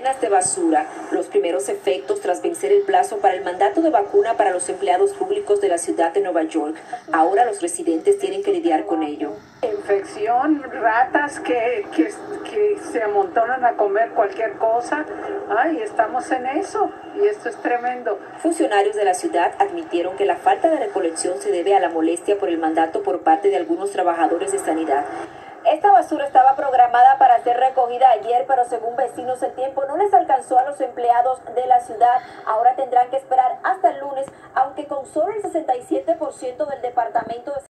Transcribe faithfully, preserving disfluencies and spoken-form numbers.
De basura, los primeros efectos tras vencer el plazo para el mandato de vacuna para los empleados públicos de la ciudad de Nueva York. Ahora los residentes tienen que lidiar con ello. Infección, ratas que, que, que se amontonan a comer cualquier cosa. Ay, estamos en eso y esto es tremendo. Funcionarios de la ciudad admitieron que la falta de recolección se debe a la molestia por el mandato por parte de algunos trabajadores de sanidad. Esta basura estaba programada para ser recogida ayer, pero según vecinos el tiempo no les alcanzó a los empleados de la ciudad. Ahora tendrán que esperar hasta el lunes, aunque con solo el sesenta y siete por ciento del departamento de